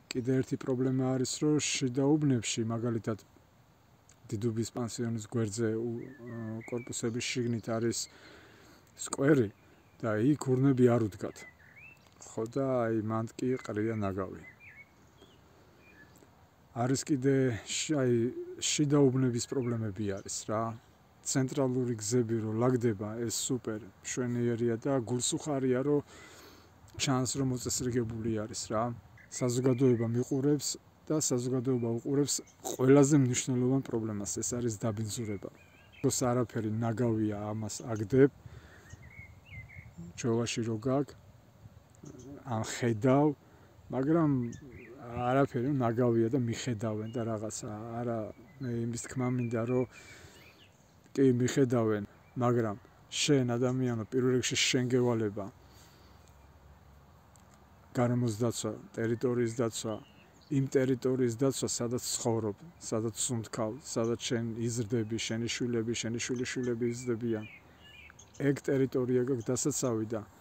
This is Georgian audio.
კიდე ერთი პრობლემა არის, რომ შიდა უბნებში, მაგალითად დიდუბის პანსიონის გვერდზე კორპუსების შიგნით არის სკვერი და იქ ურნები არ უდგათ. ხო და აი მანდ კი ყრია ნაგავი. არის კიდე აი შიდა უბნების პრობლემები არის რა. ცენტრალური გზები რო ლაგდება, ეს სუპერ მშვენიერია და გულს უხარია, რომ ჩანს რომ მოწესრიგებული არის რა. საზოგადოება მიყურებს და საზოგადოება უყურებს ყველაზე მნიშვნელოვან პრობლემას, ეს არის დაბინძურება. როს არაფერი ნაგავია ამას აგდებ, ჯოვაში რო გაქვს, ან ხედავ, მაგრამ არაფერი ნაგავია და მიხედავენ და რაღაცა. არა, მე იმის თქმა მინდა, რომ კი მიხედავენ, მაგრამ შენ ადამიანო პირველ რიგში შენ გევალება გარემოს დაცვა, ტერიტორიის დაცვა, იმ ტერიტორიის დაცვა, სადაც ცხოვრობ, სადაც სუნთქავ, სადაც შენ იზრდები, შენი შვილები, შენი შვილიშვილები იზრდებიან. ეგ ტერიტორია გაქვს დასაცავი და